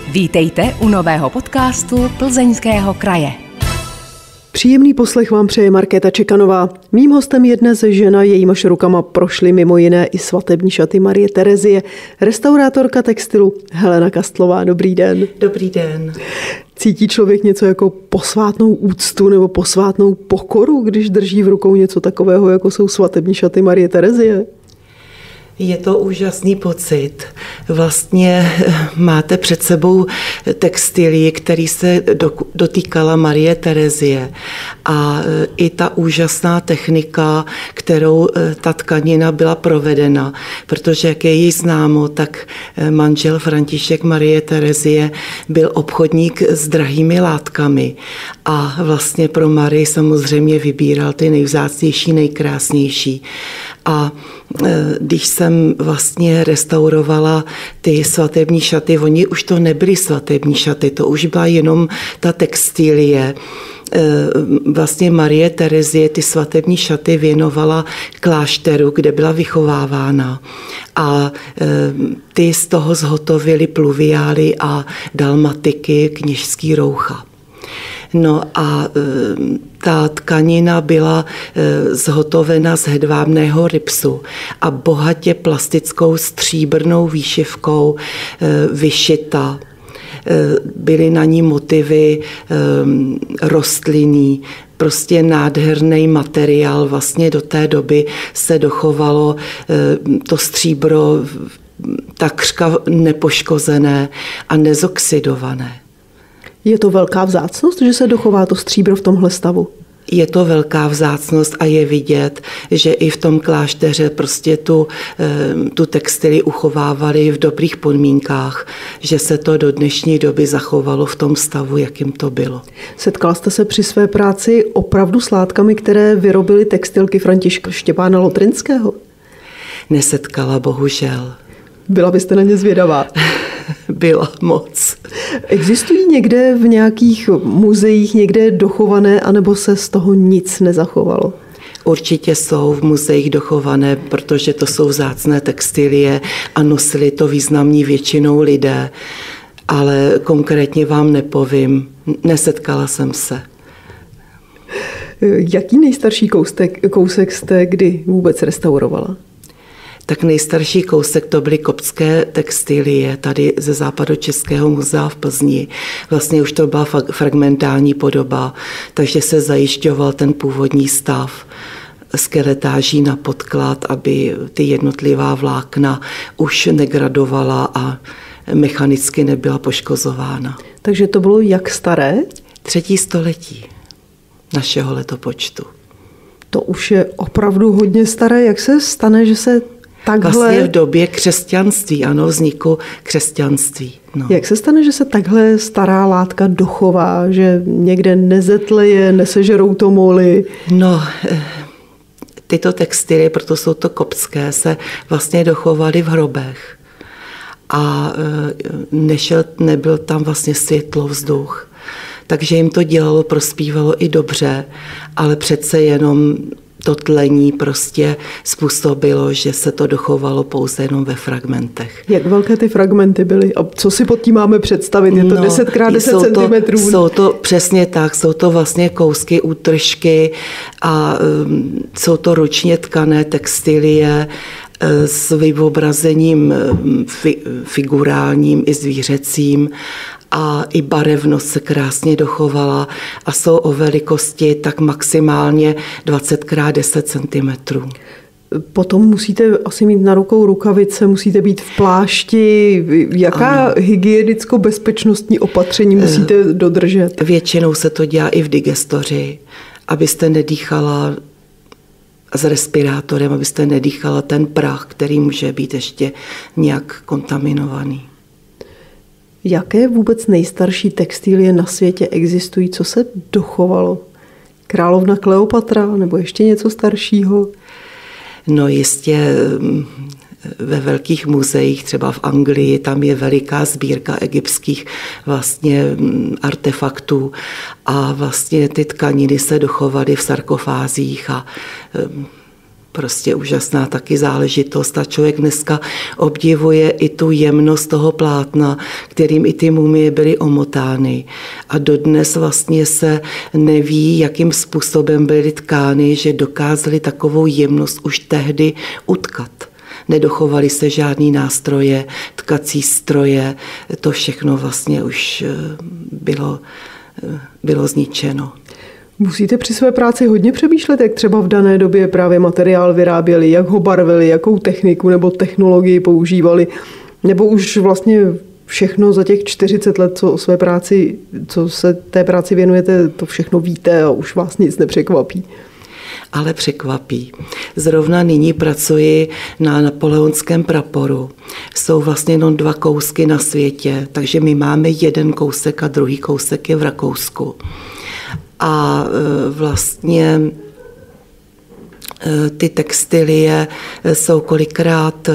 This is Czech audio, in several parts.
Vítejte u nového podcastu Plzeňského kraje. Příjemný poslech vám přeje Markéta Čekanová. Mým hostem je dnes žena, jejímaž rukama prošly mimo jiné i svatební šaty Marie Terezie, restaurátorka textilu Helena Kastlová. Dobrý den. Dobrý den. Cítí člověk něco jako posvátnou úctu nebo posvátnou pokoru, když drží v rukou něco takového, jako jsou svatební šaty Marie Terezie? Je to úžasný pocit. Vlastně máte před sebou textilii, který se dotýkala Marie Terezie. A i ta úžasná technika, kterou ta tkanina byla provedena. Protože, jak je jí známo, tak manžel František Marie Terezie byl obchodník s drahými látkami. A vlastně pro Marii samozřejmě vybíral ty nejvzácnější, nejkrásnější. A když jsem vlastně restaurovala ty svatební šaty, oni už to nebyly svatební šaty, to už byla jenom ta textilie. Vlastně Marie Terezie ty svatební šaty věnovala klášteru, kde byla vychovávána. A ty z toho zhotovili pluviály a dalmatiky, kněžský roucha. No a ta tkanina byla zhotovena z hedvábného rybsu a bohatě plastickou stříbrnou výšivkou vyšita. Byly na ní motivy rostlinný, prostě nádherný materiál. Vlastně do té doby se dochovalo to stříbro takřka nepoškozené a nezoxidované. Je to velká vzácnost, že se dochová to stříbro v tomhle stavu? Je to velká vzácnost a je vidět, že i v tom klášteře prostě tu textili uchovávali v dobrých podmínkách, že se to do dnešní doby zachovalo v tom stavu, jakým to bylo. Setkala jste se při své práci opravdu s látkami, které vyrobily textilky Františka Štěpána Lotrinského? Nesetkala, bohužel. Byla byste na ně zvědavá? Byla moc. Existují někde v nějakých muzeích někde dochované, anebo se z toho nic nezachovalo? Určitě jsou v muzeích dochované, protože to jsou vzácné textilie a nosili to významní většinou lidé, ale konkrétně vám nepovím, nesetkala jsem se. Jaký nejstarší kousek jste kdy vůbec restaurovala? Tak nejstarší kousek to byly koptské textilie tady ze Západočeského muzea v Plzni. Vlastně už to byla fragmentální podoba, takže se zajišťoval ten původní stav skeletáží na podklad, aby ty jednotlivá vlákna už negradovala a mechanicky nebyla poškozována. Takže to bylo jak staré? 3. století našeho letopočtu. To už je opravdu hodně staré. Jak se stane, že se takhle... Vlastně v době křesťanství, ano, vzniku křesťanství. No. Jak se stane, že se takhle stará látka dochová, že někde nezetleje, nesežerou to moly? No, tyto textily, proto jsou to koptské, se vlastně dochovaly v hrobech. A nebyl tam vlastně světlo, vzduch. Takže jim to dělalo, prospívalo i dobře, ale přece jenom to tlení prostě způsobilo, že se to dochovalo pouze jenom ve fragmentech. Jak velké ty fragmenty byly? A co si pod tím máme představit? Je to 10x10 centimetrů? Jsou to přesně tak, jsou to vlastně kousky, útržky a jsou to ručně tkané textilie s vyobrazením figurálním i zvířecím. A i barevnost se krásně dochovala a jsou o velikosti tak maximálně 20x10 cm. Potom musíte asi mít na rukou rukavice, musíte být v plášti. Jaká hygienicko-bezpečnostní opatření musíte dodržet? Většinou se to dělá i v digestoři, abyste nedýchala s respirátorem, abyste nedýchala ten prach, který může být ještě nějak kontaminovaný. Jaké vůbec nejstarší textilie na světě existují? Co se dochovalo? Královna Kleopatra nebo ještě něco staršího? No jistě ve velkých muzeích, třeba v Anglii, tam je veliká sbírka egyptských vlastně artefaktů a vlastně ty tkaniny se dochovaly v sarkofázích a prostě úžasná taky záležitost. A člověk dneska obdivuje i tu jemnost toho plátna, kterým i ty mumie byly omotány. A dodnes vlastně se neví, jakým způsobem byly tkány, že dokázaly takovou jemnost už tehdy utkat. Nedochovaly se žádný nástroje, tkací stroje, to všechno vlastně už bylo zničeno. Musíte při své práci hodně přemýšlet, jak třeba v dané době právě materiál vyráběli, jak ho barvili, jakou techniku nebo technologii používali, nebo už vlastně všechno za těch 40 let, co se té práci věnujete, to všechno víte a už vás nic nepřekvapí. Ale překvapí. Zrovna nyní pracuji na napoleonském praporu. Jsou vlastně jenom 2 kousky na světě, takže my máme jeden kousek a druhý kousek je v Rakousku. A vlastně ty textilie jsou kolikrát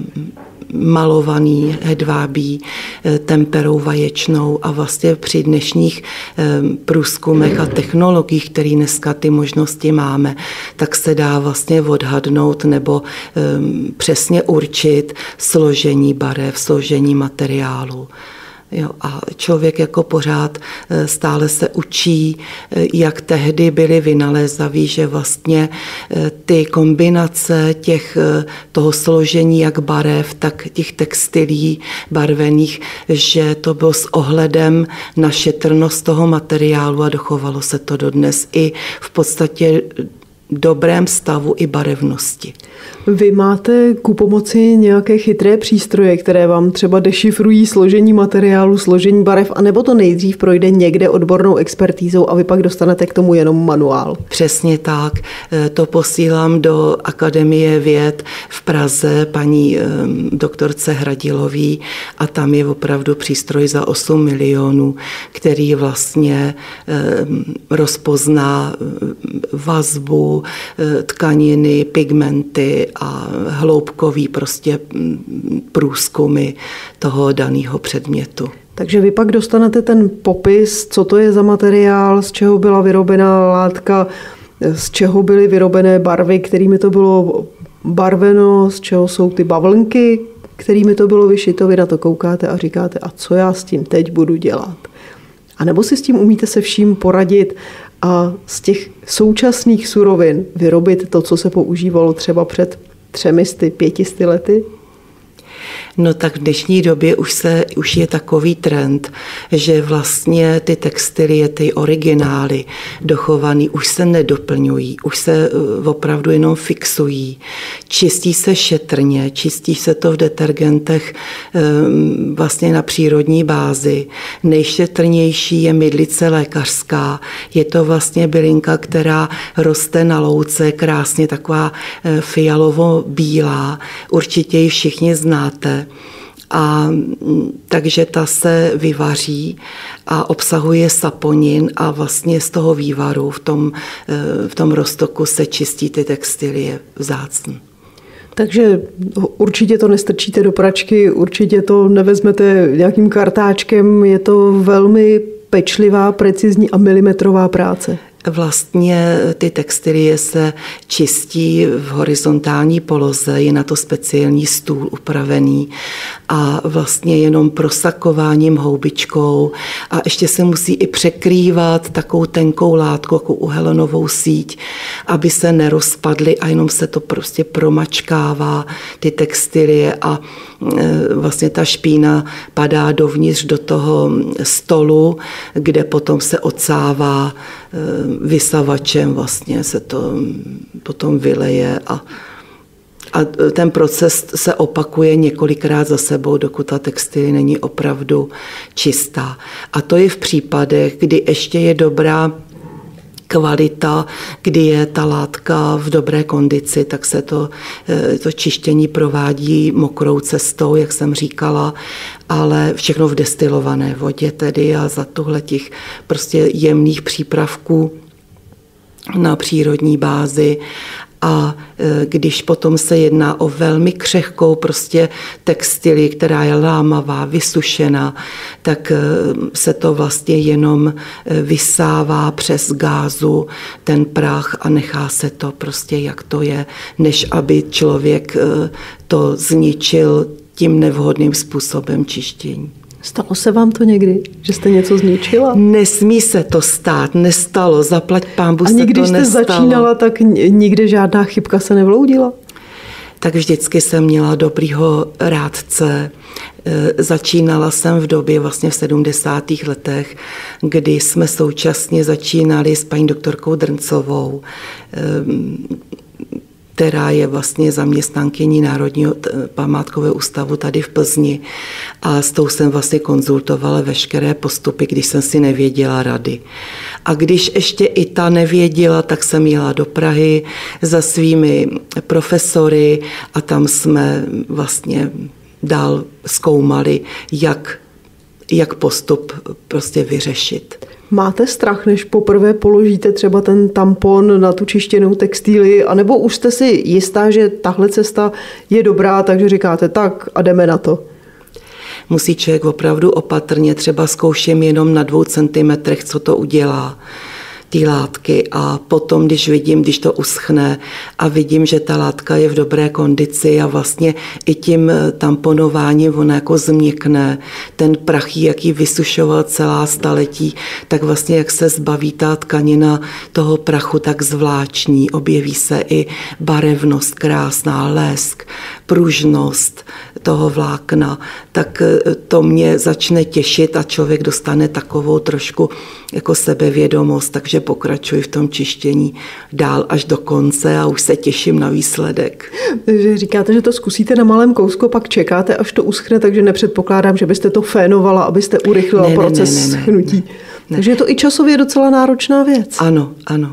malovaný hedvábí temperou vaječnou a vlastně při dnešních průzkumech a technologiích, které dneska ty možnosti máme, tak se dá vlastně odhadnout nebo přesně určit složení barev, složení materiálu. Jo, a člověk jako pořád stále se učí, jak tehdy byly vynalézaví, že vlastně ty kombinace toho složení jak barev, tak těch textilí barvených, že to bylo s ohledem na šetrnost toho materiálu a dochovalo se to dodnes i v podstatě dobrém stavu i barevnosti. Vy máte ku pomoci nějaké chytré přístroje, které vám třeba dešifrují složení materiálu, složení barev, anebo to nejdřív projde někde odbornou expertízou a vy pak dostanete k tomu jenom manuál? Přesně tak. To posílám do Akademie věd v Praze paní doktorce Hradilový a tam je opravdu přístroj za 8 milionů, který vlastně rozpozná vazbu, tkaniny, pigmenty a hloubkový prostě průzkumy toho daného předmětu. Takže vy pak dostanete ten popis, co to je za materiál, z čeho byla vyrobená látka, z čeho byly vyrobené barvy, kterými to bylo barveno, z čeho jsou ty bavlnky, kterými to bylo vyšito. Vy na to koukáte a říkáte, a co já s tím teď budu dělat? A nebo si s tím umíte se vším poradit a z těch současných surovin vyrobit to, co se používalo třeba před 300–500 lety? No tak v dnešní době už je takový trend, že vlastně ty textilie, ty originály dochovaný už se nedoplňují, už se opravdu jenom fixují. Čistí se šetrně, čistí se to v detergentech vlastně na přírodní bázi. Nejšetrnější je mydlice lékařská. Je to vlastně bylinka, která roste na louce, krásně taková fialovo-bílá. Určitě ji všichni znáte. A takže ta se vyvaří a obsahuje saponin a vlastně z toho vývaru v tom roztoku se čistí ty textilie vzácně. Takže určitě to nestrčíte do pračky, určitě to nevezmete nějakým kartáčkem, je to velmi pečlivá, precizní a milimetrová práce. Vlastně ty textilie se čistí v horizontální poloze, je na to speciální stůl upravený a vlastně jenom prosakováním houbičkou a ještě se musí i překrývat takovou tenkou látku, jako uhelenovou síť, aby se nerozpadly a jenom se to prostě promačkává ty textilie a vlastně ta špína padá dovnitř do toho stolu, kde potom se odsává vysavačem, vlastně se to potom vyleje a ten proces se opakuje několikrát za sebou, dokud ta textilie není opravdu čistá. A to je v případech, kdy ještě je dobrá kvalita, kdy je ta látka v dobré kondici, tak se to čištění provádí mokrou cestou, jak jsem říkala, ale všechno v destilované vodě tedy a za těch prostě jemných přípravků na přírodní bázi. A když potom se jedná o velmi křehkou prostě textilii, která je lámavá, vysušená, tak se to vlastně jenom vysává přes gázu ten prach a nechá se to prostě jak to je, než aby člověk to zničil tím nevhodným způsobem čištění. Stalo se vám to někdy, že jste něco zničila? Nesmí se to stát, nestalo, zaplať pánbůh se to nestalo. A když jste začínala, tak nikdy žádná chybka se nevloudila? Tak vždycky jsem měla dobrýho rádce. Začínala jsem v době vlastně v 70. letech, kdy jsme současně začínali s paní doktorkou Drncovou, která je vlastně zaměstnankyní Národního památkového ústavu tady v Plzni. A s tou jsem vlastně konzultovala veškeré postupy, když jsem si nevěděla rady. A když ještě i ta nevěděla, tak jsem jela do Prahy za svými profesory a tam jsme vlastně dál zkoumali, jak postup prostě vyřešit. Máte strach, než poprvé položíte třeba ten tampon na tu čištěnou textílii, anebo už jste si jistá, že tahle cesta je dobrá, takže říkáte tak a jdeme na to? Musí člověk opravdu opatrně, třeba zkouším jenom na 2 centimetrech, co to udělá, ty látky, a potom, když to uschne a vidím, že ta látka je v dobré kondici a vlastně i tím tamponováním ona jako změkne, ten prach, jaký vysušoval celá staletí, tak vlastně jak se zbaví ta tkanina toho prachu, tak zvláštní, objeví se i barevnost krásná, lesk, pružnost toho vlákna, tak to mě začne těšit a člověk dostane takovou trošku jako sebevědomost, takže pokračuji v tom čištění dál až do konce a už se těším na výsledek. Takže říkáte, že to zkusíte na malém kousku, pak čekáte, až to uschne, takže nepředpokládám, že byste to fénovala, abyste urychlila proces schnutí. Takže je to i časově docela náročná věc. Ano, ano.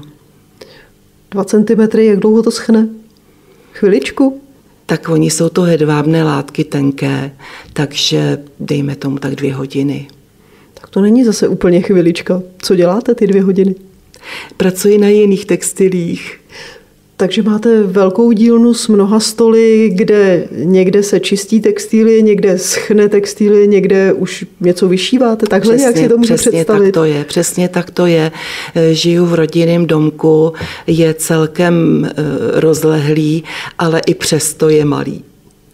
2 centimetry, jak dlouho to schne? Chviličku? Tak oni jsou to hedvábné látky tenké, takže dejme tomu tak 2 hodiny. Tak to není zase úplně chvilička. Co děláte ty 2 hodiny? Pracuji na jiných textilích. Takže máte velkou dílnu s mnoha stoly, kde někde se čistí textilie, někde schne textilie, někde už něco vyšíváte. Takhle jak si to můžu představit? Přesně tak to je. Žiju v rodinném domku, je celkem rozlehlý, ale i přesto je malý.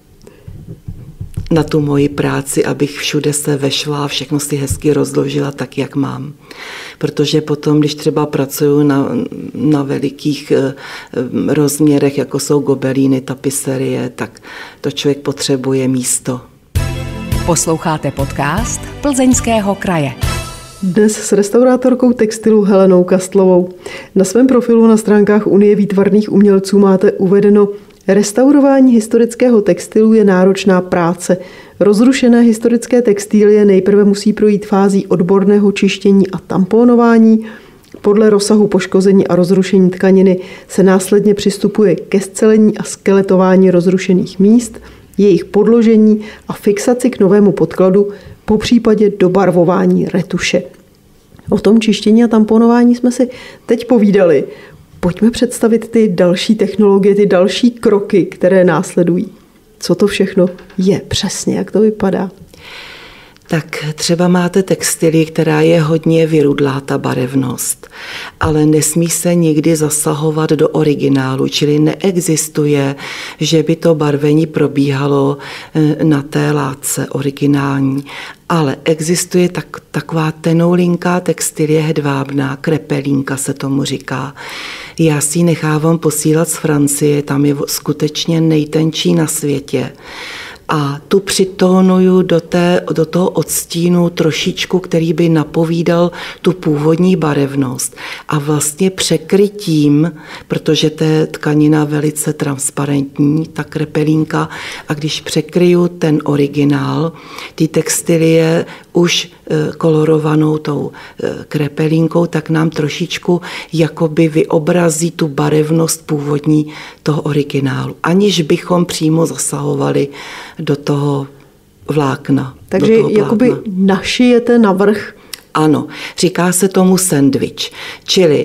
Na tu moji práci, abych všude se vešla a všechno si hezky rozložila tak, jak mám. Protože potom, když třeba pracuju na velikých rozměrech, jako jsou gobelíny, tapiserie, tak to člověk potřebuje místo. Posloucháte podcast Plzeňského kraje. Dnes s restaurátorkou textilu Helenou Kastlovou. Na svém profilu na stránkách Unie výtvarných umělců máte uvedeno: restaurování historického textilu je náročná práce. Rozrušené historické textilie nejprve musí projít fází odborného čištění a tamponování. Podle rozsahu poškození a rozrušení tkaniny se následně přistupuje ke scelení a skeletování rozrušených míst, jejich podložení a fixaci k novému podkladu, popřípadě dobarvování retuše. O tom čištění a tamponování jsme si teď povídali. Pojďme představit ty další technologie, ty další kroky, které následují. Co to všechno je přesně, jak to vypadá? Tak třeba máte textilii, která je hodně vyrudlá, ta barevnost, ale nesmí se nikdy zasahovat do originálu, čili neexistuje, že by to barvení probíhalo na té látce originální. Ale existuje taková tenoulinká textilie hedvábná, krepelínka se tomu říká. Já si ji nechávám posílat z Francie, tam je skutečně nejtenčí na světě. A tu přitónuju do toho odstínu trošičku, který by napovídal tu původní barevnost. A vlastně překrytím, protože to je tkanina velice transparentní, ta krepelínka, a když překryju ten originál, ty textilie už kolorovanou tou krepelínkou, tak nám trošičku jakoby vyobrazí tu barevnost původní toho originálu, aniž bychom přímo zasahovali do toho vlákna. Takže jakoby našijete navrch Ano, říká se tomu sendvič, čili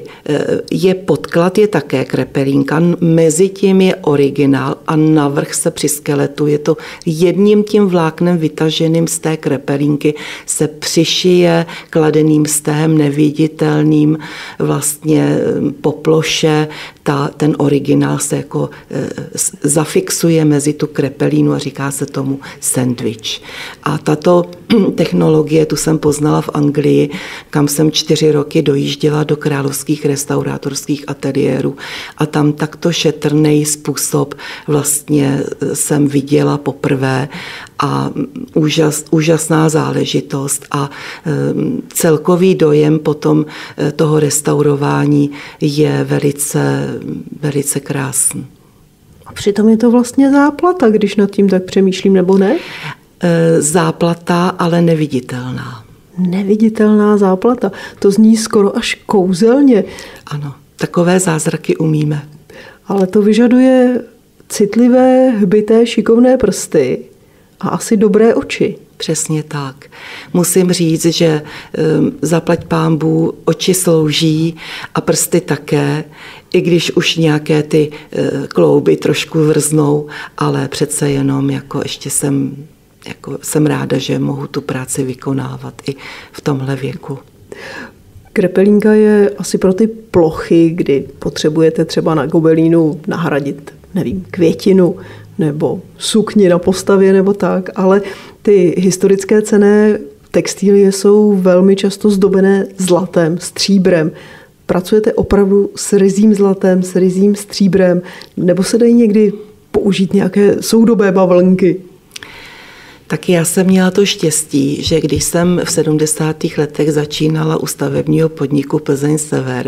podklad je také krepelínka, mezi tím je originál a navrch se při skeletu, je to jedním tím vláknem vytaženým z té krepelínky, se přišije kladeným stehem neviditelným vlastně po ploše, ten originál se jako zafixuje mezi tu krepelínu a říká se tomu sendvič. A tato technologie, tu jsem poznala v Anglii, kam jsem 4 roky dojížděla do královských restaurátorských ateliérů a tam takto šetrný způsob vlastně jsem viděla poprvé a úžasná záležitost a celkový dojem potom toho restaurování je velice, velice krásný. A přitom je to vlastně záplata, když nad tím tak přemýšlím, nebo ne? Záplata, ale neviditelná. Neviditelná záplata. To zní skoro až kouzelně. Ano, takové zázraky umíme. Ale to vyžaduje citlivé, hbité, šikovné prsty a asi dobré oči. Přesně tak. Musím říct, že zaplať pánbůh oči slouží a prsty také, i když už nějaké ty klouby trošku vrznou, ale přece jenom jako ještě jsem ráda, že mohu tu práci vykonávat i v tomhle věku. Krepelínka je asi pro ty plochy, kdy potřebujete třeba na gobelínu nahradit, nevím, květinu nebo sukni na postavě nebo tak, ale ty historické cenné textilie jsou velmi často zdobené zlatem, stříbrem. Pracujete opravdu s ryzím zlatem, s ryzím stříbrem, nebo se dají někdy použít nějaké soudobé bavlnky? Tak já jsem měla to štěstí, že když jsem v 70. letech začínala u stavebního podniku Plzeň Sever,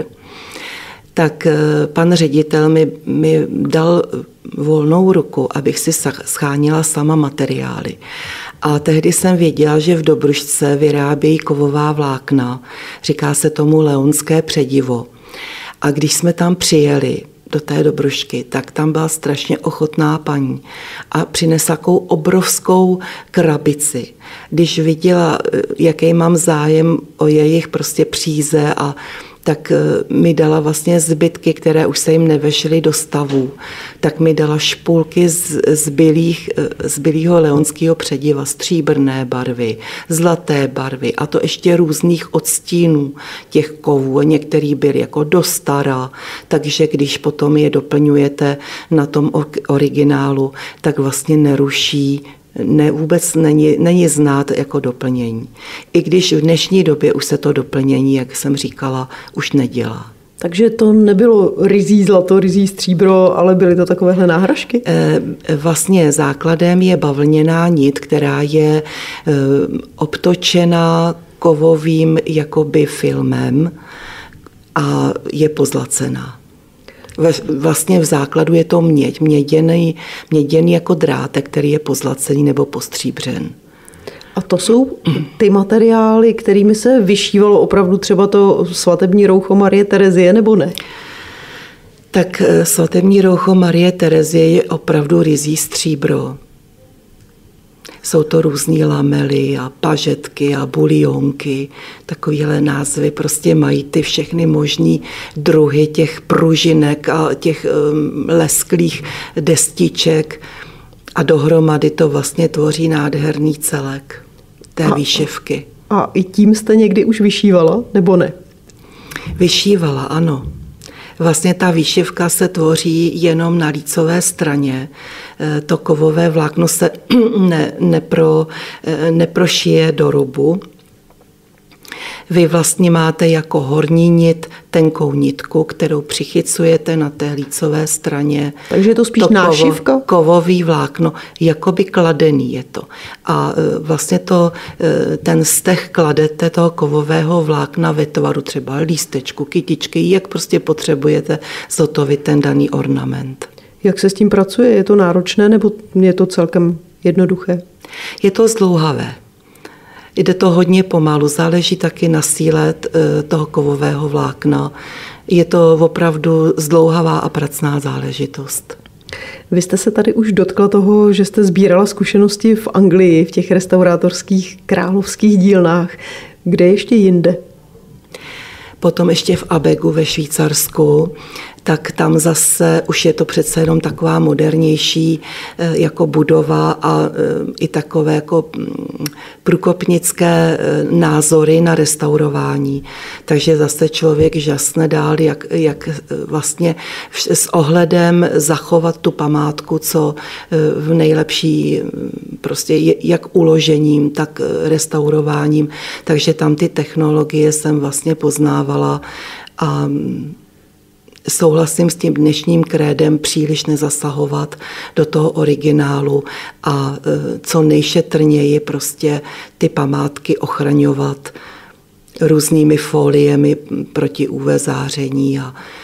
tak pan ředitel mi dal volnou ruku, abych si schánila sama materiály. A tehdy jsem věděla, že v Dobrušce vyrábějí kovová vlákna, říká se tomu leonské předivo. A když jsme tam přijeli do té Dobrušky, tak tam byla strašně ochotná paní a přinesla takovou obrovskou krabici. Když viděla, jaký mám zájem o jejich prostě příze a tak mi dala vlastně zbytky, které už se jim nevešly do stavů. Tak mi dala špulky z bílého leonského přediva, stříbrné barvy, zlaté barvy a to ještě různých odstínů těch kovů. Některý byly jako do stará, takže když potom je doplňujete na tom originálu, tak vlastně neruší, vůbec není znát jako doplnění. I když v dnešní době už se to doplnění, jak jsem říkala, už nedělá. Takže to nebylo ryzí zlato, ryzí stříbro, ale byly to takovéhle náhražky? Vlastně základem je bavlněná nit, která je obtočena kovovým jakoby filmem a je pozlacená. Vlastně v základu je to měděný jako drátek, který je pozlacený nebo postříbřen. A to jsou ty materiály, kterými se vyšívalo opravdu třeba to svatební roucho Marie Terezie, nebo ne? Tak svatební roucho Marie Terezie je opravdu ryzí stříbro. Jsou to různý lamely a pažetky a bulionky. Takovéhle názvy prostě mají ty všechny možný druhy těch pružinek a těch lesklých destiček a dohromady to vlastně tvoří nádherný celek té výšivky. A i tím jste někdy už vyšívala, nebo ne? Vyšívala, ano. Vlastně ta výšivka se tvoří jenom na lícové straně. To kovové vlákno se neprošije do rubu. Vy vlastně máte jako horní nit tenkou nitku, kterou přichycujete na té lícové straně. Takže je to spíš nášivka? Kovový vlákno, jakoby kladený je to. A vlastně ten steh kladete toho kovového vlákna ve tvaru třeba lístečku, kytičky, jak prostě potřebujete zhotovit ten daný ornament. Jak se s tím pracuje? Je to náročné nebo je to celkem jednoduché? Je to zdlouhavé. Jde to hodně pomalu, záleží taky na síle toho kovového vlákna. Je to opravdu zdlouhavá a pracná záležitost. Vy jste se tady už dotkla toho, že jste sbírala zkušenosti v Anglii, v těch restaurátorských královských dílnách. Kde ještě jinde? Potom ještě v Abegu ve Švýcarsku, tak tam zase už je to přece jenom taková modernější jako budova a i takové jako průkopnické názory na restaurování. Takže zase člověk žasne dál, jak vlastně s ohledem zachovat tu památku, co v nejlepší prostě jak uložením, tak restaurováním. Takže tam ty technologie jsem vlastně poznávala a souhlasím s tím dnešním krédem příliš nezasahovat do toho originálu a co nejšetrněji prostě ty památky ochraňovat různými foliemi proti UV záření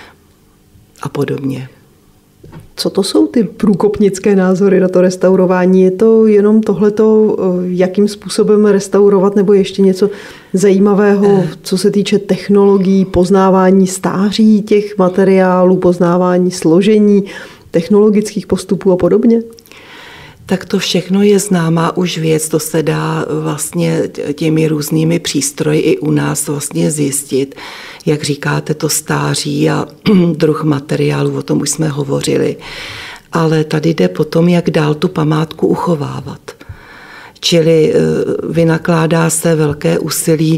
a podobně. Co to jsou ty průkopnické názory na to restaurování? Je to jenom tohleto, jakým způsobem restaurovat, nebo ještě něco zajímavého, co se týče technologií, poznávání stáří těch materiálů, poznávání složení, technologických postupů a podobně? Tak to všechno je známá už věc, to se dá vlastně těmi různými přístroji i u nás vlastně zjistit. Jak říkáte, to stáří a druh materiálu, o tom už jsme hovořili. Ale tady jde potom, jak dál tu památku uchovávat. Čili vynakládá se velké úsilí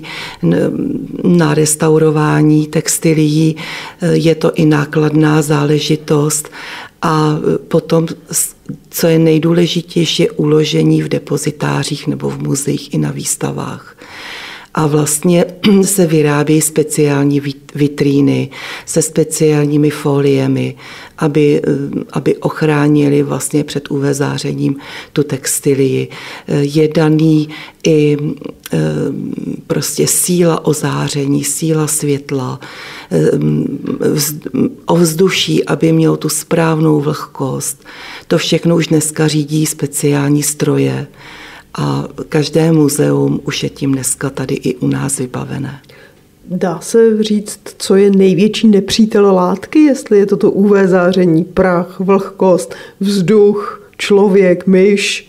na restaurování textilií, je to i nákladná záležitost a potom, co je nejdůležitější, je uložení v depozitářích nebo v muzeích i na výstavách. A vlastně se vyrábí speciální vitríny se speciálními foliemi, aby ochránili vlastně před UV zářením tu textilii. Je daný i prostě síla ozáření, síla světla, ovzduší, aby mělo tu správnou vlhkost. To všechno už dneska řídí speciální stroje. A každé muzeum už je tím dneska tady i u nás vybavené. Dá se říct, co je největší nepřítel látky, jestli je to UV záření, prach, vlhkost, vzduch, člověk, myš?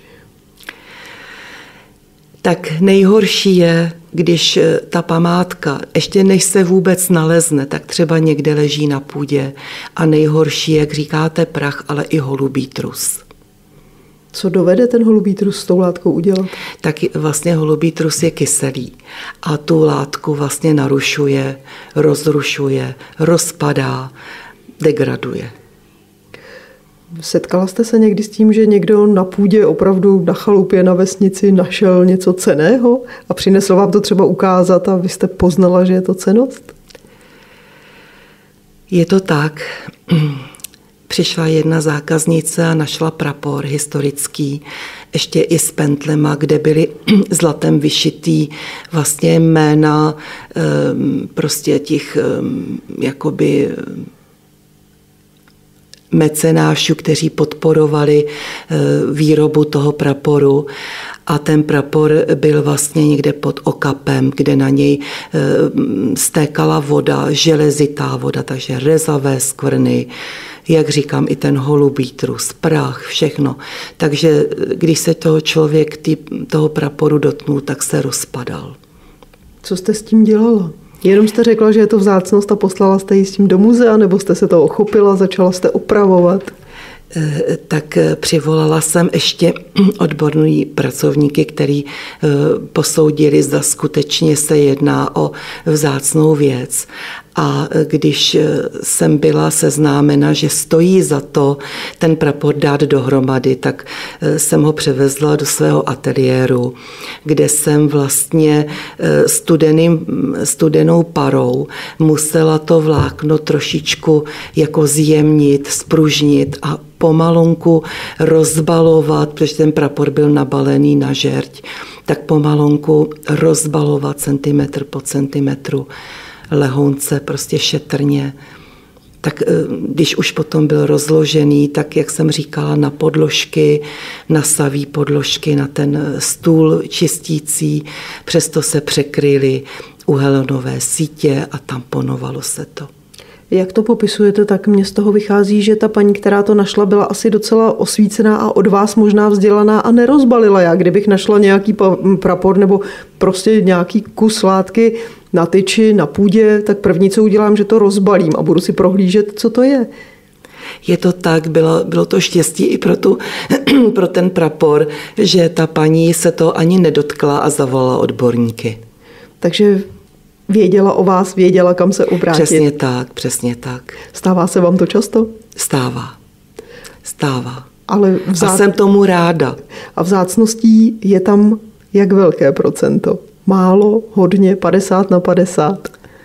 Tak nejhorší je, když ta památka, ještě než se vůbec nalezne, tak třeba někde leží na půdě a nejhorší je, jak říkáte, prach, ale i holubí trus. Co dovede ten holubí trus s tou látkou udělat? Tak vlastně holubí trus je kyselý a tu látku vlastně narušuje, rozrušuje, rozpadá, degraduje. Setkala jste se někdy s tím, že někdo na půdě opravdu na chalupě, na vesnici našel něco cenného a přinesl vám to třeba ukázat a vy jste poznala, že je to cennost? Je to tak. Přišla jedna zákaznice a našla prapor historický, ještě i s pentlema, kde byly zlatem vyšitý vlastně jména prostě těch jakoby mecenášů, kteří podporovali výrobu toho praporu. A ten prapor byl vlastně někde pod okapem, kde na něj stékala voda, železitá voda, takže rezavé skvrny, jak říkám, i ten holubí trus, prach, všechno. Takže když se toho člověk toho praporu dotknul, tak se rozpadal. Co jste s tím dělala? Jenom jste řekla, že je to vzácnost a poslala jste ji s tím do muzea, nebo jste se to ochopila, začala jste opravovat? Tak přivolala jsem ještě odborní pracovníky, kteří posoudili, zda skutečně se jedná o vzácnou věc. A když jsem byla seznámena, že stojí za to ten prapor dát dohromady, tak jsem ho převezla do svého ateliéru, kde jsem vlastně studenou parou musela to vlákno trošičku jako zjemnit, spružnit a pomalonku rozbalovat, protože ten prapor byl nabalený na žerť, tak pomalonku rozbalovat centimetr po centimetru, lehounce, prostě šetrně. Tak když už potom byl rozložený, tak jak jsem říkala, na podložky, na saví podložky, na ten stůl čistící, přesto se překryly uhelnové sítě a tamponovalo se to. Jak to popisujete, tak mně z toho vychází, že ta paní, která to našla, byla asi docela osvícená a od vás možná vzdělaná a nerozbalila. Já kdybych našla nějaký prapor nebo prostě nějaký kus látky na tyči, na půdě, tak první, co udělám, že to rozbalím a budu si prohlížet, co to je. Je to tak, bylo to štěstí i pro ten prapor, že ta paní se to ani nedotkla a zavolala odborníky. Takže věděla o vás, věděla, kam se obrátit. Přesně tak. Stává se vám to často? Stává. Ale a jsem tomu ráda. A vzácností je tam jak velké procento? Málo, hodně, 50/50?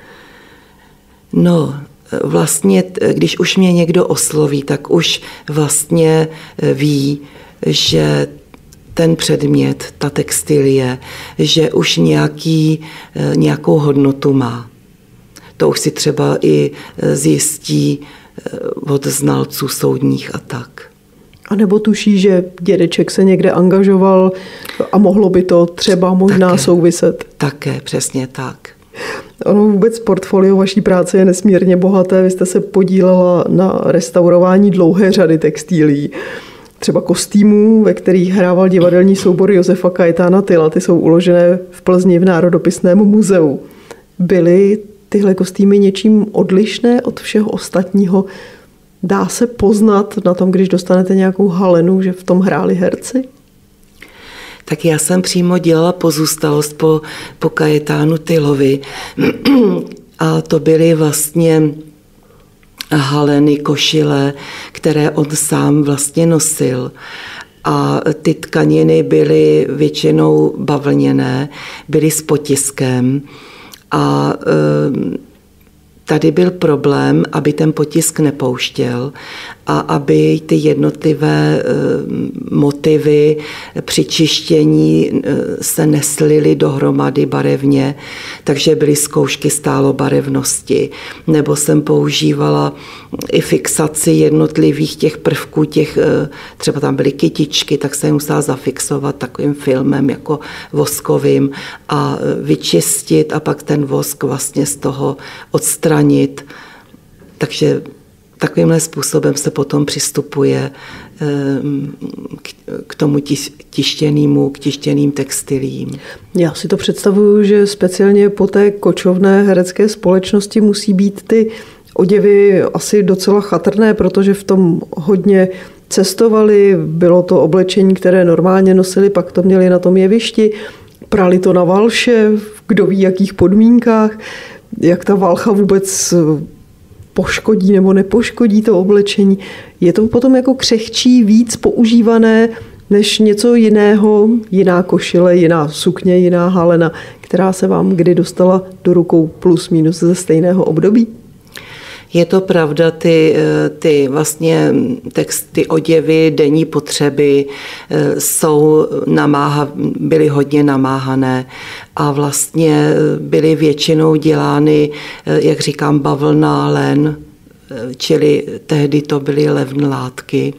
No, vlastně, když už mě někdo osloví, tak už vlastně ví, že ten předmět, ta textilie, že už nějakou hodnotu má. To už si třeba i zjistí od znalců soudních a tak. A nebo tuší, že dědeček se někde angažoval a mohlo by to třeba možná souviset. Také, přesně tak. Ono vůbec portfolio vaší práce je nesmírně bohaté. Vy jste se podílela na restaurování dlouhé řady textilií. Třeba kostýmů, ve kterých hrával divadelní soubor Josefa Kajetána Tyla. Ty jsou uložené v Plzni v Národopisném muzeu. Byly tyhle kostýmy něčím odlišné od všeho ostatního? Dá se poznat na tom, když dostanete nějakou halenu, že v tom hráli herci? Tak já jsem přímo dělala pozůstalost po Kajetánu Tylovi a to byly vlastně haleny, košile, které on sám vlastně nosil. A ty tkaniny byly většinou bavlněné, byly s potiskem a tady byl problém, aby ten potisk nepouštěl a aby ty jednotlivé motivy při čištění se neslily dohromady barevně, takže byly zkoušky stálobarevnosti. Nebo jsem používala i fixaci jednotlivých těch prvků, třeba tam byly kytičky, tak jsem musela zafixovat takovým filmem jako voskovým a vyčistit a pak ten vosk vlastně z toho odstranit. Takže takovýmhle způsobem se potom přistupuje k tomu k tištěným textilím. Já si to představuju, že speciálně po té kočovné herecké společnosti musí být ty oděvy asi docela chatrné, protože v tom hodně cestovali, bylo to oblečení, které normálně nosili, pak to měli na tom jevišti, prali to na valše, kdo ví jakých podmínkách, jak ta valcha vůbec poškodí nebo nepoškodí to oblečení. Je to potom jako křehčí, víc používané než něco jiného, jiná košile, jiná sukně, jiná halena, která se vám kdy dostala do rukou plus minus ze stejného období? Je to pravda, ty vlastně ty oděvy denní potřeby byly hodně namáhané a vlastně byly většinou dělány, jak říkám, bavlna, len, čili tehdy to byly levné látky.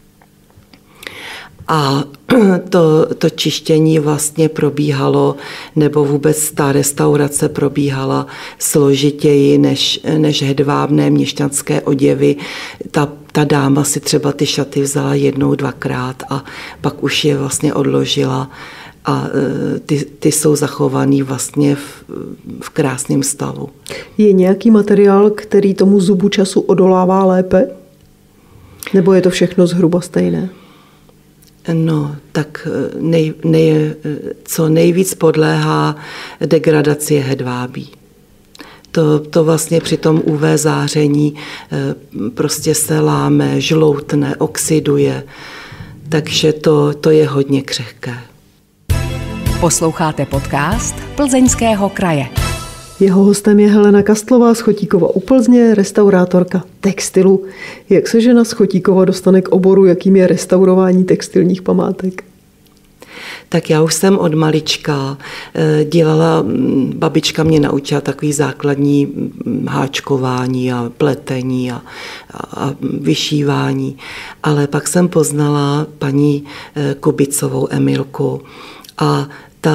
A to čištění vlastně probíhalo, nebo vůbec ta restaurace probíhala složitěji než hedvábné měšťanské oděvy. Ta dáma si třeba ty šaty vzala jednou, dvakrát a pak už je vlastně odložila a ty jsou zachovaný vlastně v krásném stavu. Je nějaký materiál, který tomu zubu času odolává lépe? Nebo je to všechno zhruba stejné? No, tak co nejvíc podléhá degradaci je hedvábí. To vlastně při tom UV záření prostě se láme, žloutne, oxiduje, takže to je hodně křehké. Posloucháte podcast Plzeňského kraje. Jeho hostem je Helena Kastlová z Chotíkova u Plzně, restaurátorka textilu. Jak se žena z Chotíkova dostane k oboru, jakým je restaurování textilních památek? Tak já už jsem od malička dělala, babička mě naučila takový základní háčkování a pletení a vyšívání, ale pak jsem poznala paní Kubicovou Emilku a ta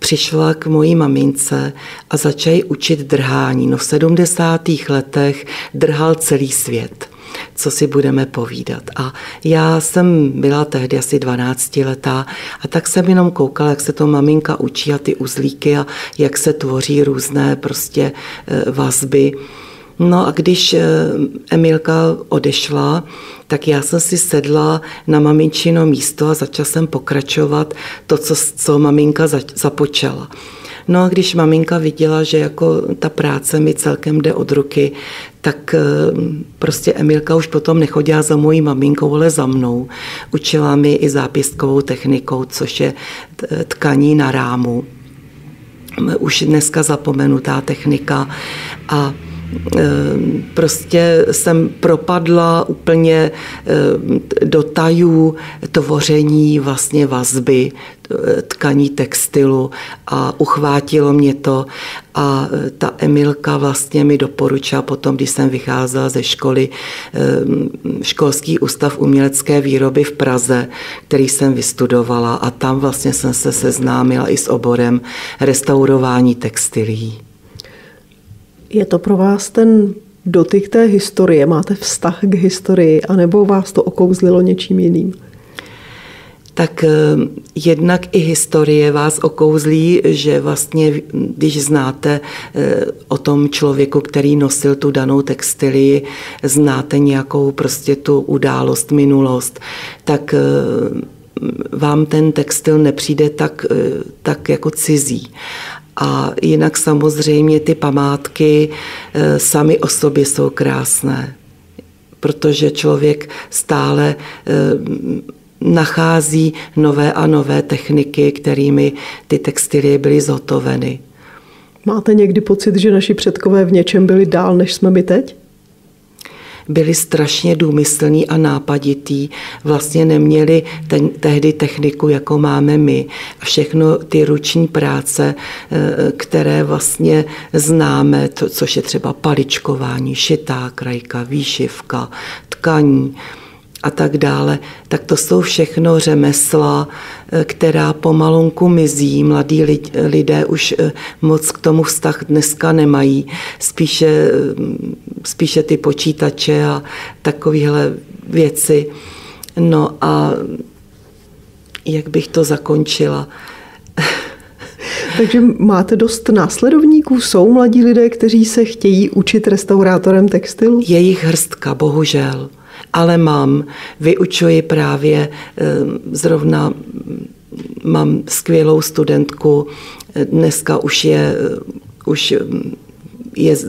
přišla k mojí mamince a začala ji učit drhání. No v 70. letech drhal celý svět. Co si budeme povídat. A já jsem byla tehdy asi 12letá a tak jsem jenom koukala, jak se to maminka učí a ty uzlíky a jak se tvoří různé prostě vazby. No a když Emilka odešla, tak já jsem si sedla na maminčino místo a začala jsem pokračovat to, co maminka započala. No a když maminka viděla, že jako ta práce mi celkem jde od ruky, tak prostě Emilka už potom nechodila za mojí maminkou, ale za mnou. Učila mi i zápěstkovou technikou, což je tkaní na rámu. Už dneska zapomenutá technika a prostě jsem propadla úplně do tajů tvoření vlastně vazby, tkaní textilu a uchvátilo mě to a ta Emilka vlastně mi doporučila potom, když jsem vycházela ze školy, školský ústav umělecké výroby v Praze, který jsem vystudovala a tam vlastně jsem se seznámila i s oborem restaurování textilií. Je to pro vás ten dotyk té historie? Máte vztah k historii, anebo vás to okouzlilo něčím jiným? Tak jednak i historie vás okouzlí, že vlastně, když znáte o tom člověku, který nosil tu danou textilii, znáte nějakou prostě tu událost, minulost, tak vám ten textil nepřijde tak jako cizí. A jinak samozřejmě ty památky sami o sobě jsou krásné, protože člověk stále nachází nové a nové techniky, kterými ty textilie byly zhotoveny. Máte někdy pocit, že naši předkové v něčem byli dál, než jsme my teď? Byli strašně důmyslní a nápaditý. Vlastně neměli tehdy techniku, jako máme my. A všechno ty ruční práce, které vlastně známe, což je třeba paličkování, šitá krajka, výšivka, tkaní a tak dále, tak to jsou všechno řemesla, která pomalunku mizí. Mladí lidé už moc k tomu vztah dneska nemají. Spíše ty počítače a takovéhle věci. No a jak bych to zakončila? Takže máte dost následovníků? Jsou mladí lidé, kteří se chtějí učit restaurátorem textilu? Je jich hrstka, bohužel. Ale vyučuji právě zrovna, mám skvělou studentku, dneska už je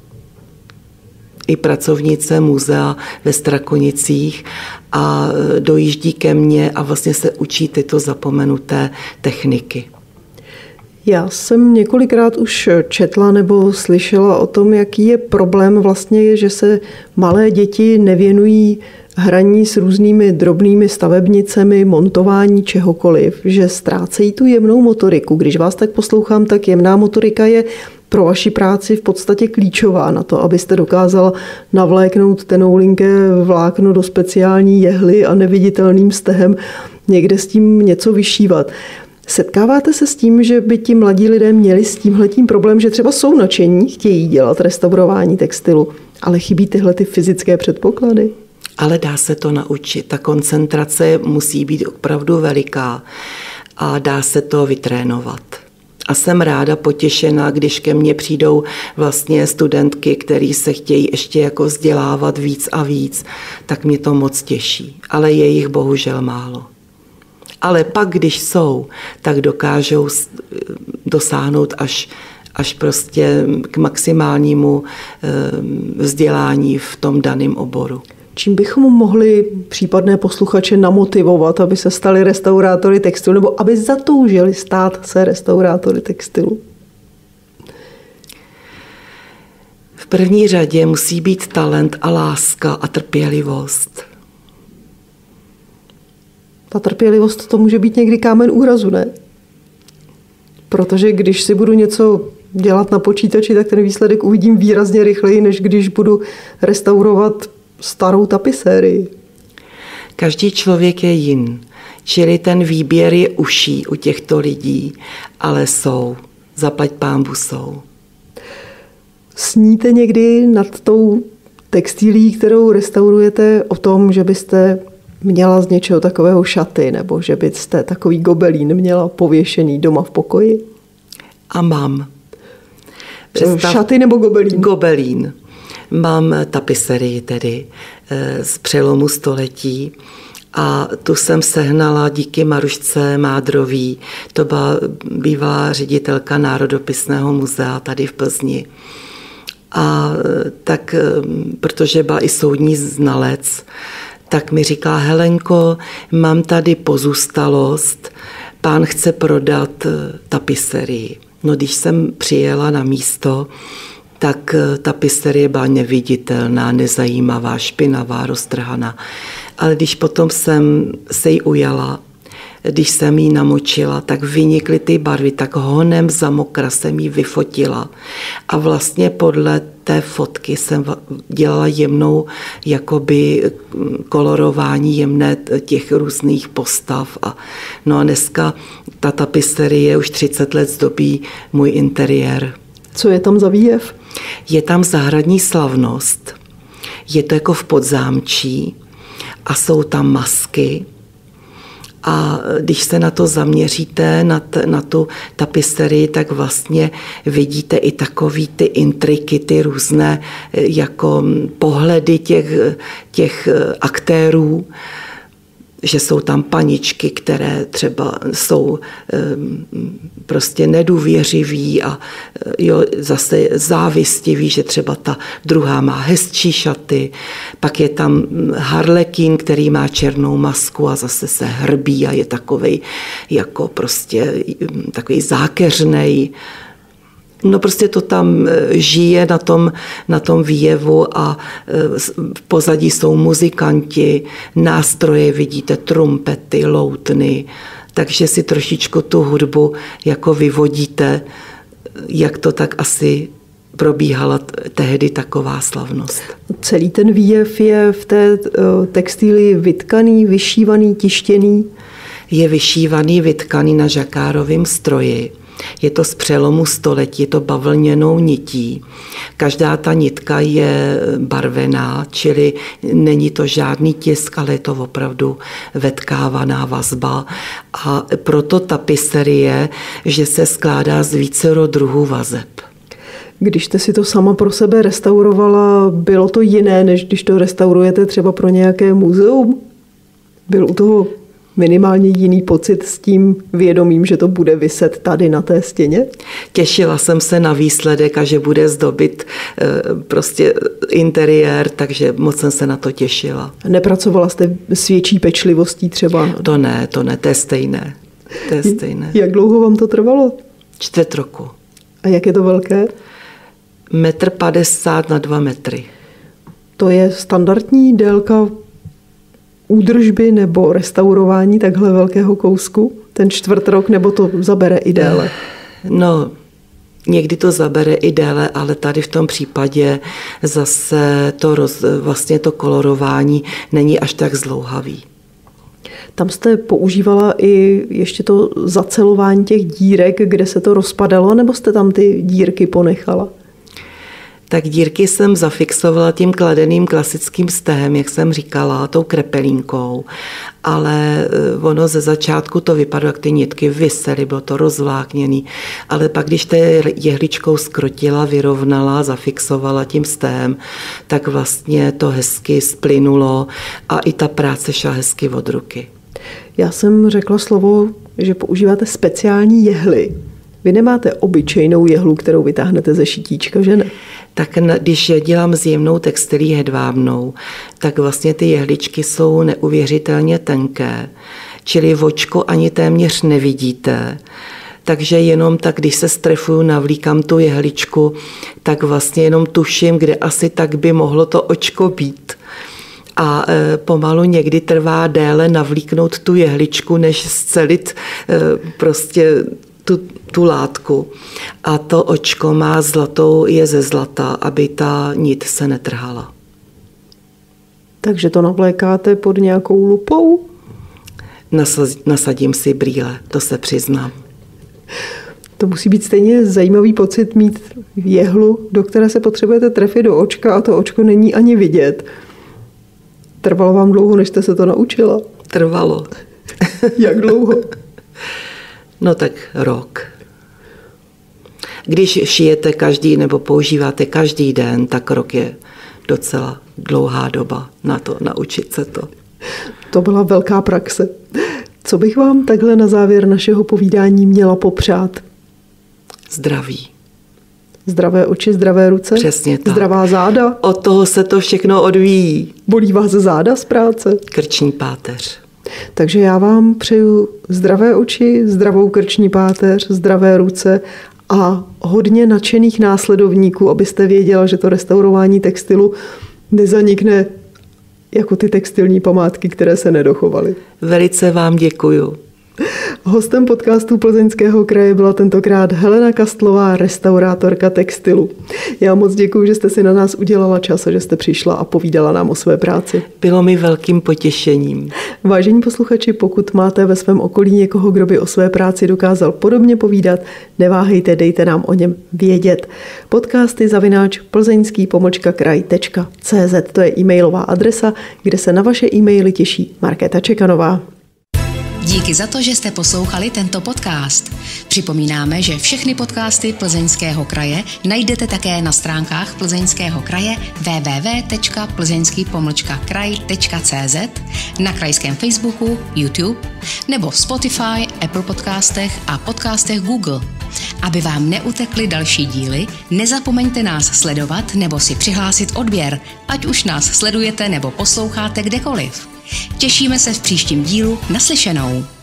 i pracovnice muzea ve Strakonicích a dojíždí ke mně a vlastně se učí tyto zapomenuté techniky. Já jsem několikrát už četla nebo slyšela o tom, jaký je problém vlastně, že se malé děti nevěnují hraní s různými drobnými stavebnicemi, montování čehokoliv, že ztrácejí tu jemnou motoriku. Když vás tak poslouchám, tak jemná motorika je pro vaši práci v podstatě klíčová na to, abyste dokázala navléknout tenoulinké vlákno do speciální jehly a neviditelným stehem někde s tím něco vyšívat. Setkáváte se s tím, že by ti mladí lidé měli s tímhletím problém, že třeba jsou nadšení, chtějí dělat restaurování textilu, ale chybí tyhle ty fyzické předpoklady? Ale dá se to naučit. Ta koncentrace musí být opravdu veliká a dá se to vytrénovat. A jsem ráda potěšená, když ke mně přijdou vlastně studentky, které se chtějí ještě jako vzdělávat víc a víc, tak mě to moc těší. Ale je jich bohužel málo. Ale pak, když jsou, tak dokážou dosáhnout až prostě k maximálnímu vzdělání v tom daném oboru. Čím bychom mohli případné posluchače namotivovat, aby se stali restaurátory textilu nebo aby zatoužili stát se restaurátory textilu? V první řadě musí být talent a láska a trpělivost. Ta trpělivost, to může být někdy kámen úrazu, ne? Protože když si budu něco dělat na počítači, tak ten výsledek uvidím výrazně rychleji, než když budu restaurovat starou tapisérii. Každý člověk je jiný. Čili ten výběr je uší u těchto lidí, ale jsou. Zaplať pánbůh jsou. Sníte někdy nad tou textilií, kterou restaurujete, o tom, že byste měla z něčeho takového šaty, nebo že byste takový gobelín měla pověšený doma v pokoji? A mám. Šaty nebo gobelín? Gobelín. Mám tapiserii tedy z přelomu století a tu jsem sehnala díky Marušce Mádrový. To byla bývalá ředitelka Národopisného muzea tady v Plzni. A tak, protože byla i soudní znalec, tak mi říká: Helenko, mám tady pozůstalost, pán chce prodat tapiserii. No, když jsem přijela na místo, tak tapiserie byla neviditelná, nezajímavá, špinavá, roztrhaná. Ale když potom jsem se jí ujala, když jsem ji namočila, tak vynikly ty barvy, tak honem za mokra jsem ji vyfotila. A vlastně podle té fotky jsem dělala jemnou jakoby kolorování jemné těch různých postav. No a dneska ta tapiserie už 30 let zdobí můj interiér. Co je tam za výjev? Je tam zahradní slavnost. Je to jako v Podzámčí a jsou tam masky. A když se na to zaměříte, na tu tapiserii, tak vlastně vidíte i takový ty intriky, ty různé jako pohledy těch aktérů, že jsou tam paničky, které třeba jsou prostě nedůvěřiví a jo, zase závistiví, že třeba ta druhá má hezčí šaty. Pak je tam harlekín, který má černou masku a zase se hrbí a je takovej jako prostě takový zákeřnej. No prostě to tam žije na tom výjevu a v pozadí jsou muzikanti, nástroje vidíte, trumpety, loutny, takže si trošičku tu hudbu jako vyvodíte, jak to tak asi probíhala tehdy taková slavnost. Celý ten výjev je v té textilii vytkaný, vyšívaný, tištěný? Je vyšívaný, vytkaný na žakárovém stroji. Je to z přelomu století, je to bavlněnou nití. Každá ta nitka je barvená, čili není to žádný tisk, ale je to opravdu vetkávaná vazba. A proto tapiserie, že se skládá z vícero druhů vazeb. Když jste si to sama pro sebe restaurovala, bylo to jiné, než když to restaurujete třeba pro nějaké muzeum? Byl u toho minimálně jiný pocit s tím vědomím, že to bude viset tady na té stěně? Těšila jsem se na výsledek a že bude zdobit prostě interiér, takže moc jsem se na to těšila. Nepracovala jste s větší pečlivostí třeba? To ne, to je stejné. To je stejné. Jak dlouho vám to trvalo? 4 roku. A jak je to velké? 1,50 m na 2 metry. To je standardní délka údržby nebo restaurování takhle velkého kousku? Ten 4 rok, nebo to zabere i déle? No, někdy to zabere i déle, ale tady v tom případě zase vlastně to kolorování není až tak zdlouhavý. Tam jste používala i ještě to zacelování těch dírek, kde se to rozpadalo, nebo jste tam ty dírky ponechala? Tak dírky jsem zafixovala tím kladeným klasickým stehem, jak jsem říkala, tou krepelínkou, ale ono ze začátku to vypadalo, jak ty nitky visely, bylo to rozvlákněný, ale pak, když to jehličkou skrotila, vyrovnala, zafixovala tím stehem, tak vlastně to hezky splynulo a i ta práce šla hezky od ruky. Já jsem řekla slovo, že používáte speciální jehly. Vy nemáte obyčejnou jehlu, kterou vytáhnete ze šitíčka, že ne? Tak když dělám s jemnou textilí hedvábnou, tak vlastně ty jehličky jsou neuvěřitelně tenké, čili vočko ani téměř nevidíte. Takže jenom tak, když se strefuju, navlíkám tu jehličku, tak vlastně jenom tuším, kde asi tak by mohlo to očko být. A pomalu někdy trvá déle navlíknout tu jehličku, než scelit prostě tu látku. A to očko má zlatou, je ze zlata, aby ta nit se netrhala. Takže to navlékáte pod nějakou lupou? nasadím si brýle, to se přiznám. To musí být stejně zajímavý pocit mít jehlu, do které se potřebujete trefit do očka a to očko není ani vidět. Trvalo vám dlouho, než jste se to naučila? Trvalo. Jak dlouho? No tak rok. Když šijete každý nebo používáte každý den, tak rok je docela dlouhá doba na to, naučit se to. To byla velká praxe. Co bych vám takhle na závěr našeho povídání měla popřát? Zdraví. Zdravé oči, zdravé ruce? Přesně tak. Zdravá záda? Od toho se to všechno odvíjí. Bolí vás záda z práce? Krční páteř. Takže já vám přeju zdravé oči, zdravou krční páteř, zdravé ruce a hodně nadšených následovníků, abyste věděla, že to restaurování textilu nezanikne jako ty textilní památky, které se nedochovaly. Velice vám děkuju. Hostem podcastu Plzeňského kraje byla tentokrát Helena Kastlová, restaurátorka textilu. Já moc děkuji, že jste si na nás udělala čas a že jste přišla a povídala nám o své práci. Bylo mi velkým potěšením. Vážení posluchači, pokud máte ve svém okolí někoho, kdo by o své práci dokázal podobně povídat, neváhejte, dejte nám o něm vědět. Podcasty @plzeňský-kraj.cz, to je e-mailová adresa, kde se na vaše e-maily těší Markéta Čekanová. Díky za to, že jste poslouchali tento podcast. Připomínáme, že všechny podcasty Plzeňského kraje najdete také na stránkách Plzeňského kraje www.plzeňský-kraj.cz, na krajském Facebooku, YouTube nebo v Spotify, Apple podcastech a podcastech Google. Aby vám neutekly další díly, nezapomeňte nás sledovat nebo si přihlásit odběr, ať už nás sledujete nebo posloucháte kdekoliv. Těšíme se v příštím dílu. Naslyšenou.